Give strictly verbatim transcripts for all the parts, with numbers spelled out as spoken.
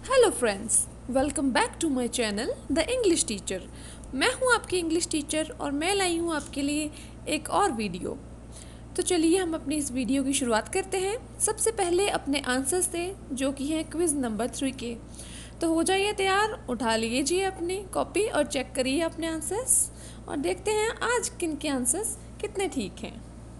Hello friends, welcome back to my channel the English teacher. मैं हूं आपकी English teacher और मैं लाई हूं आपके लिए एक और वीडियो। तो चलिए हम अपनी इस वीडियो की शुरुआत करते हैं। सबसे पहले अपने आंसर्स से, जो कि हैं क्विज़ नंबर थ्री के। तो हो जाइए तैयार, उठा लीजिए अपनी कॉपी और चेक करिए अपने आंसर्स और देखते हैं आज किन के आंसर्स कितने ठीक हैं।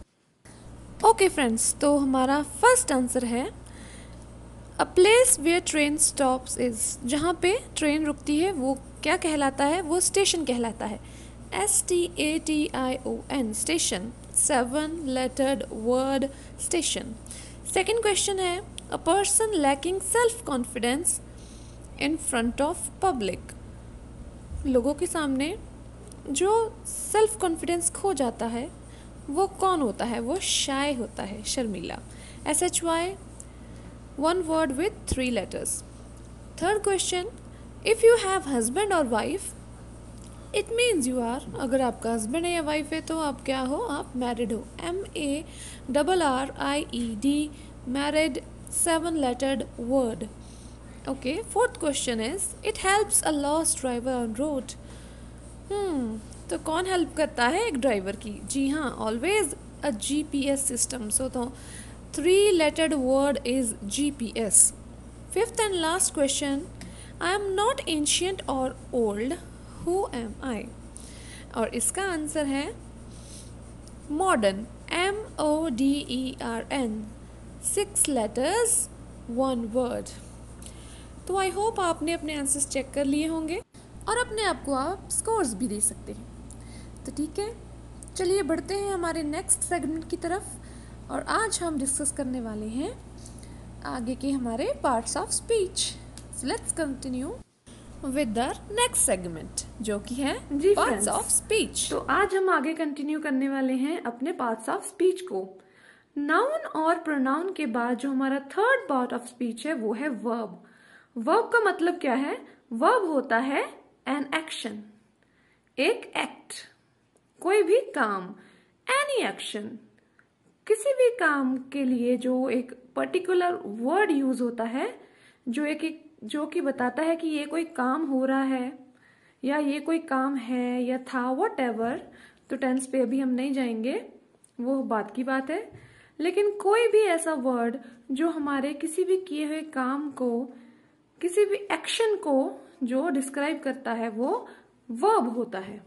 ओके फ्रेंड्स, तो हमारा फर्स्ट आंसर है a place where train stops is. जहाँ पे ट्रेन रुकती है वो क्या कहलाता है? वो स्टेशन कहलाता है। S T A T I O N, station. Seven lettered word, station. Second question है a person lacking self confidence in front of public. लोगों के सामने जो सेल्फ कॉन्फिडेंस खो जाता है वो कौन होता है? वो शाय होता है, शर्मीला। S H Y, one word with three letters. Third question, if you have husband or wife, it means you are, अगर आपका हस्बैंड है या वाइफ है तो आप क्या हो? आप मैरिड हो। M A R R I E D, married, seven lettered word. Okay, fourth question is it helps a lost driver on road. hmm तो कौन हेल्प करता है एक ड्राइवर की? जी हाँ, always a G P S system. So तो three lettered word is G P S. Fifth and last question, I am not ancient or old, who am I? और इसका आंसर है modern, M O D E R N, six letters, one word. तो I hope आपने अपने answers check कर लिए होंगे और अपने आप को आप स्कोर्स भी दे सकते हैं। तो ठीक है, चलिए बढ़ते हैं हमारे नेक्स्ट सेगमेंट की तरफ। और आज हम डिस्कस करने वाले हैं आगे के हमारे parts of speech. So let's continue with the next segment, जो कि है पार्ट्स ऑफ स्पीच। तो आज हम आगे कंटिन्यू करने वाले हैं अपने पार्ट्स ऑफ स्पीच को। नाउन और प्रोनाउन के बाद जो हमारा थर्ड पार्ट ऑफ स्पीच है वो है वर्ब। वर्ब का मतलब क्या है? वर्ब होता है एन एक्शन, एक एक्ट, कोई भी काम, एनी एक्शन। किसी भी काम के लिए जो एक पर्टिकुलर वर्ड यूज होता है, जो एक, एक जो कि बताता है कि ये कोई काम हो रहा है या ये कोई काम है या था, वट एवर। तो टेंस पे अभी हम नहीं जाएंगे, वो बात की बात है। लेकिन कोई भी ऐसा वर्ड जो हमारे किसी भी किए हुए काम को, किसी भी एक्शन को जो डिस्क्राइब करता है, वो वर्ब होता है।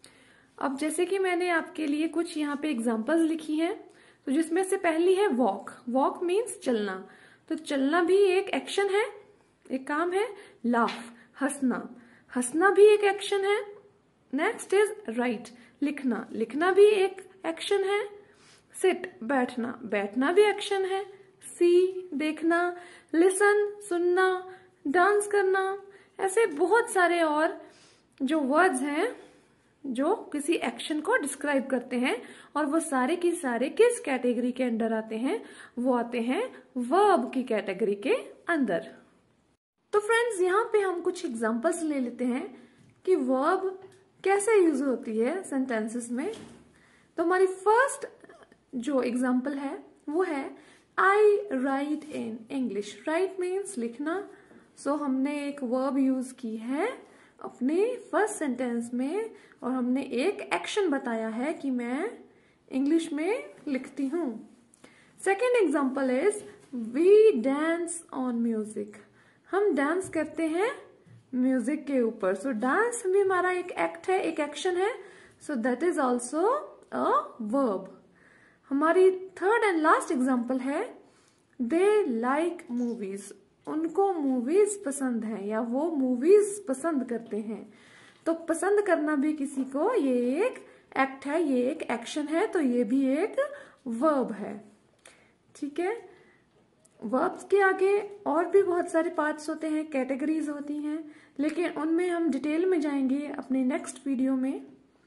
अब जैसे कि मैंने आपके लिए कुछ यहाँ पे एग्जांपल्स लिखी हैं, तो जिसमें से पहली है वॉक। वॉक मीन्स चलना, तो चलना भी एक एक्शन है, एक काम है। लाफ, हंसना, हंसना भी एक एक्शन है। नेक्स्ट इज राइट, लिखना, लिखना भी एक एक्शन है। सिट, बैठना, बैठना भी एक्शन है। सी, देखना। लिसन, सुनना। डांस करना। ऐसे बहुत सारे और जो वर्ड्स हैं जो किसी एक्शन को डिस्क्राइब करते हैं, और वो सारे के सारे किस कैटेगरी के अंदर आते हैं? वो आते हैं वर्ब की कैटेगरी के अंदर। तो फ्रेंड्स, यहाँ पे हम कुछ एग्जांपल्स ले लेते हैं कि वर्ब कैसे यूज होती है सेंटेंसेस में। तो हमारी फर्स्ट जो एग्जांपल है वो है I write in English. Write means लिखना। सो so, हमने एक वर्ब यूज की है अपने फर्स्ट सेंटेंस में, और हमने एक एक्शन बताया है कि मैं इंग्लिश में लिखती हूँ। Second example is we dance on music. हम डांस करते हैं म्यूजिक के ऊपर। सो डांस भी हमारा एक एक्ट है, एक एक्शन है। So that is also a verb. हमारी थर्ड एंड लास्ट एग्जाम्पल है दे लाइक मूवीज। उनको मूवीज पसंद है या वो मूवीज पसंद करते हैं। तो पसंद करना भी किसी को, ये एक एक्ट है, ये एक एक्शन है, तो ये भी एक वर्ब है। ठीक है, वर्ब्स के आगे और भी बहुत सारे पार्ट्स होते हैं, कैटेगरीज होती हैं, लेकिन उनमें हम डिटेल में जाएंगे अपने नेक्स्ट वीडियो में,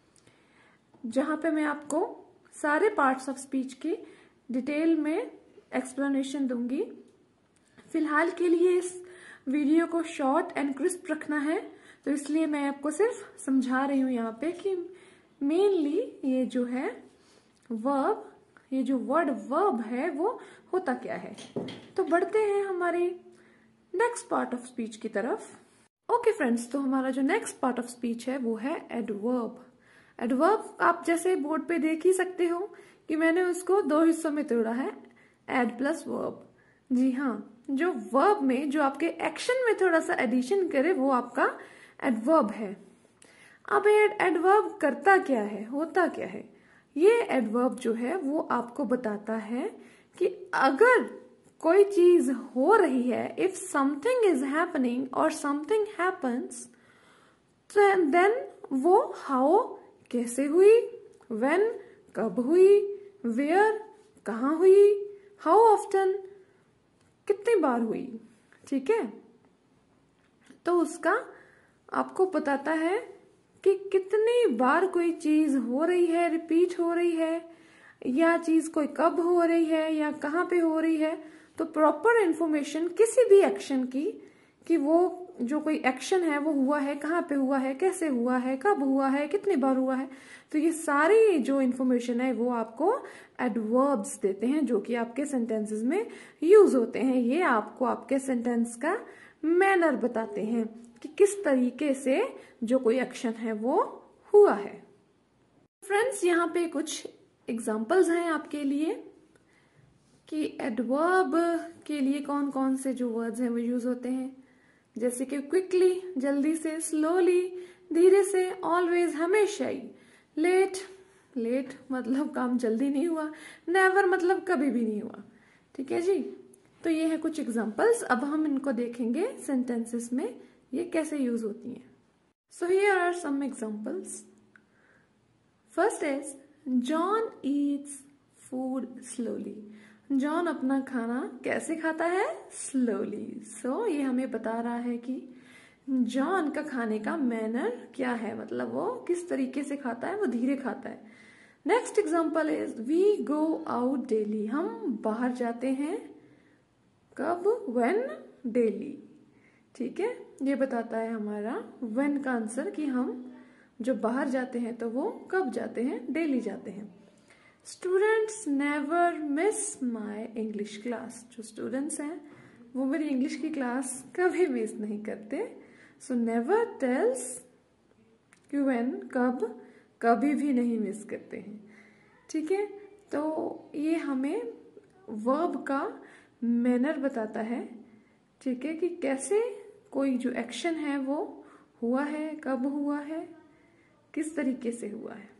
जहां पे मैं आपको सारे पार्ट्स ऑफ स्पीच की डिटेल में एक्सप्लेनेशन दूंगी। फिलहाल के लिए इस वीडियो को शॉर्ट एंड क्रिस्प रखना है, तो इसलिए मैं आपको सिर्फ समझा रही हूँ यहाँ पे कि मेनली ये जो है वर्ब, ये जो वर्ड वर्ब है वो होता क्या है। तो बढ़ते हैं हमारे नेक्स्ट पार्ट ऑफ स्पीच की तरफ। ओके फ्रेंड्स, तो हमारा जो नेक्स्ट पार्ट ऑफ स्पीच है वो है एडवर्ब। एडवर्ब आप जैसे बोर्ड पे देख ही सकते हो कि मैंने उसको दो हिस्सों में तोड़ा है, एड प्लस वर्ब। जी हाँ, जो वर्ब में जो आपके एक्शन में थोड़ा सा एडिशन करे वो आपका एडवर्ब है। अब एडवर्ब करता क्या है, होता क्या है? ये एडवर्ब जो है वो आपको बताता है कि अगर कोई चीज हो रही है, इफ समथिंग इज हैपनिंग और समथिंग हैपन्स, देन वो हाउ कैसे हुई, व्हेन कब हुई, वेयर कहाँ हुई, हाउ ऑफ्टन कितनी बार हुई। ठीक है, तो उसका आपको बताता है कि कितनी बार कोई चीज हो रही है, रिपीट हो रही है, या चीज कोई कब हो रही है या कहाँ पे हो रही है। तो प्रॉपर इंफॉर्मेशन किसी भी एक्शन की, कि वो जो कोई एक्शन है वो हुआ है, कहाँ पे हुआ है, कैसे हुआ है, कब हुआ है, कितनी बार हुआ है, तो ये सारी जो इंफॉर्मेशन है वो आपको एडवर्ब्स देते हैं, जो कि आपके सेंटेंसेस में यूज होते हैं। ये आपको आपके सेंटेंस का मैनर बताते हैं कि किस तरीके से जो कोई एक्शन है वो हुआ है। फ्रेंड्स, यहाँ पे कुछ एग्जाम्पल्स हैं आपके लिए कि एडवर्ब के लिए कौन कौन से जो वर्ड्स हैं वो यूज होते हैं। जैसे कि क्विकली, जल्दी से, स्लोली, धीरे से, ऑलवेज, हमेशा ही, लेट, लेट मतलब काम जल्दी नहीं हुआ, नेवर मतलब कभी भी नहीं हुआ। ठीक है जी, तो ये है कुछ एग्जांपल्स। अब हम इनको देखेंगे सेंटेंसेस में ये कैसे यूज होती हैं। So here are some examples. First is John eats food slowly. John अपना खाना कैसे खाता है? स्लोली। सो so, ये हमें बता रहा है कि जॉन का खाने का मैनर क्या है, मतलब वो किस तरीके से खाता है, वो धीरे खाता है। Next example is we go out daily. हम बाहर जाते हैं कब? When, daily. ठीक है, ये बताता है हमारा व्हेन का आंसर कि हम जो बाहर जाते हैं तो वो कब जाते हैं? डेली जाते हैं। Students never miss my English class. जो स्टूडेंट्स हैं वो मेरी इंग्लिश की क्लास कभी मिस नहीं करते। सो नेवर टेल्स कि व्हेन, कब, कभी भी नहीं मिस करते हैं। ठीक है, तो ये हमें वर्ब का मैनर बताता है। ठीक है, कि कैसे कोई जो एक्शन है वो हुआ है, कब हुआ है, किस तरीके से हुआ है।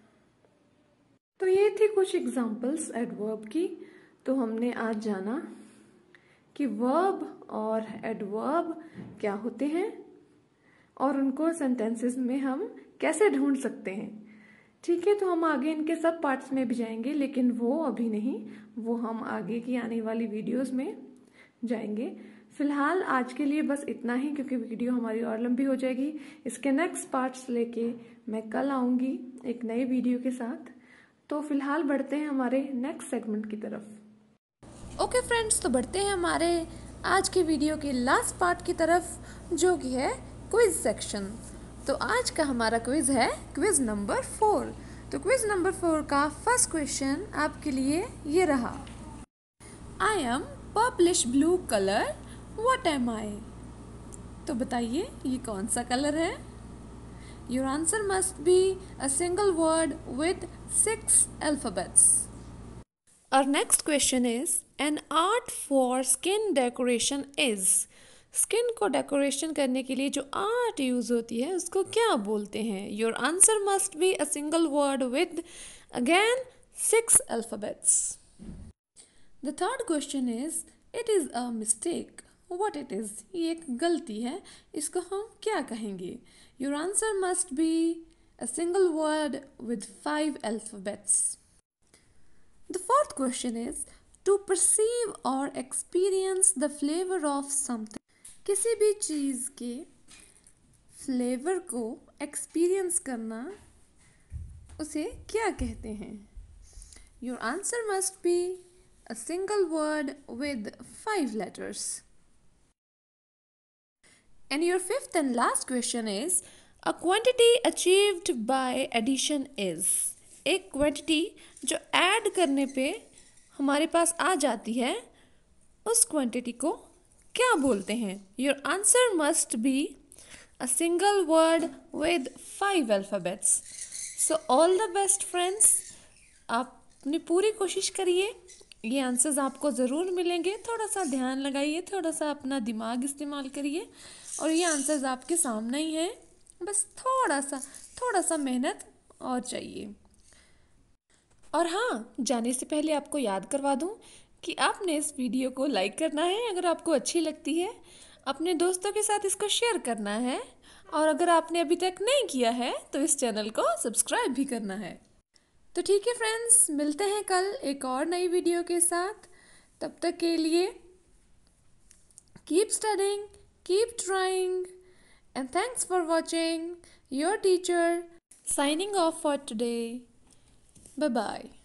तो ये थी कुछ एग्जांपल्स एडवर्ब की। तो हमने आज जाना कि वर्ब और एडवर्ब क्या होते हैं और उनको सेंटेंसेस में हम कैसे ढूंढ सकते हैं। ठीक है, तो हम आगे इनके सब पार्ट्स में भी जाएंगे, लेकिन वो अभी नहीं, वो हम आगे की आने वाली वीडियोस में जाएंगे। फिलहाल आज के लिए बस इतना ही, क्योंकि वीडियो हमारी और लंबी हो जाएगी। इसके नेक्स्ट पार्ट्स लेके मैं कल आऊंगी एक नए वीडियो के साथ। तो फिलहाल बढ़ते हैं हमारे नेक्स्ट सेगमेंट की तरफ। ओके फ्रेंड्स, तो बढ़ते हैं हमारे आज के वीडियो के लास्ट पार्ट की तरफ, जो कि है क्विज सेक्शन। तो आज का हमारा क्विज है क्विज नंबर फोर। तो क्विज नंबर फोर का फर्स्ट क्वेश्चन आपके लिए ये रहा। I am purplish blue colour, what am I? तो बताइए ये कौन सा कलर है? Your answer must be a single word with six alphabets. Our next question is, an art for skin decoration is. Skin को decoration करने के लिए जो art use होती है उसको क्या बोलते हैं? Your answer must be a single word with again six alphabets. The third question is, it is a mistake. What it is? ये एक गलती है, इसको हम क्या कहेंगे? Your answer must be a single word with five alphabets. The fourth question is, to perceive or experience the flavor of something. किसी भी चीज़ के फ्लेवर को एक्सपीरियंस करना, उसे क्या कहते हैं? Your answer must be a single word with five letters. And your fifth and last question is, a quantity achieved by addition is. एक क्वांटिटी जो ऐड करने पे हमारे पास आ जाती है, उस क्वांटिटी को क्या बोलते हैं? Your answer must be a single word with five alphabets. So all the best friends, आप अपनी पूरी कोशिश करिए, ये आंसर्स आपको ज़रूर मिलेंगे। थोड़ा सा ध्यान लगाइए, थोड़ा सा अपना दिमाग इस्तेमाल करिए और ये आंसर्स आपके सामने ही हैं। बस थोड़ा सा थोड़ा सा मेहनत और चाहिए। और हाँ, जाने से पहले आपको याद करवा दूँ कि आपने इस वीडियो को लाइक करना है अगर आपको अच्छी लगती है, अपने दोस्तों के साथ इसको शेयर करना है और अगर आपने अभी तक नहीं किया है तो इस चैनल को सब्सक्राइब भी करना है। तो ठीक है फ्रेंड्स, मिलते हैं कल एक और नई वीडियो के साथ। तब तक के लिए keep studying, keep trying and thanks for watching. Your teacher signing off for today. Bye bye.